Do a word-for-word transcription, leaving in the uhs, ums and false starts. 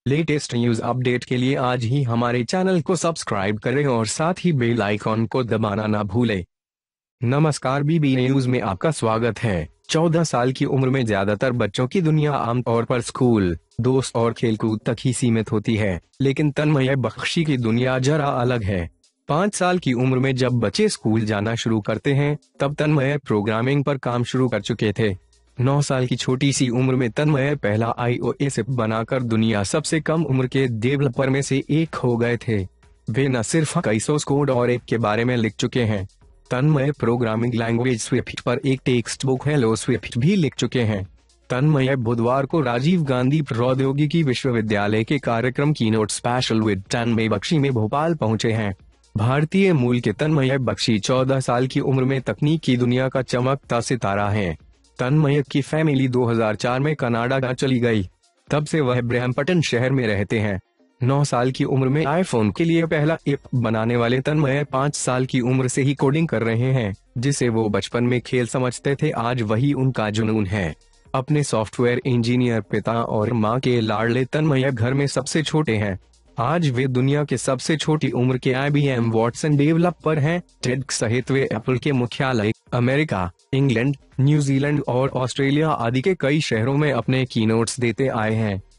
Latest news update के लिए आज ही हमारे चैनल को सब्सक्राइब करें और साथ ही बेल आइकॉन को दबाना ना भूलें। नमस्कार, बीबी न्यूज में आपका स्वागत है। चौदह साल की उम्र में ज्यादातर बच्चों की दुनिया आमतौर पर स्कूल, दोस्त और खेलकूद तक ही सीमित होती है, लेकिन तन्मय बख्शी की दुनिया जरा अलग है। पाँच साल की उम्र में जब बच्चे स्कूल जाना शुरू करते हैं, तब तन्मय प्रोग्रामिंग पर काम शुरू कर चुके थे। नौ साल की छोटी सी उम्र में तन्मय पहला आईओएस ऐप बनाकर दुनिया सबसे कम उम्र के डेवलपर में से एक हो गए थे। वे न सिर्फ कई सौ कोड और ऐप के बारे में लिख चुके हैं, तन्मय प्रोग्रामिंग लैंग्वेज स्विफ्ट पर एक टेक्स्ट बुक हेलो स्विफ्ट भी लिख चुके हैं। तन्मय बुधवार को राजीव गांधी प्रौद्योगिकी विश्वविद्यालय के कार्यक्रम keynote special with Tanmay Bakshi में भोपाल पहुंचे हैं। भारतीय मूल के तन्मय बख्शी चौदह साल की उम्र में तकनीक की दुनिया का चमकता सितारा है। तन्मय की फैमिली दो हज़ार चार में कनाडा चली गई, तब से वह ब्रैम्पटन शहर में रहते हैं। नौ साल की उम्र में आईफोन के लिए पहला ऐप बनाने वाले तन्मय पाँच साल की उम्र से ही कोडिंग कर रहे हैं, जिसे वो बचपन में खेल समझते थे, आज वही उनका जुनून है। अपने सॉफ्टवेयर इंजीनियर पिता और मां के लाडले तन्मय घर में सबसे छोटे हैं। आज वे दुनिया के सबसे छोटी उम्र के आईबीएम वॉटसन डेवलपर हैं। टेड सहित वे एप्पल के मुख्यालय अमेरिका, इंग्लैंड, न्यूजीलैंड और ऑस्ट्रेलिया आदि के कई शहरों में अपने कीनोट्स देते आए हैं।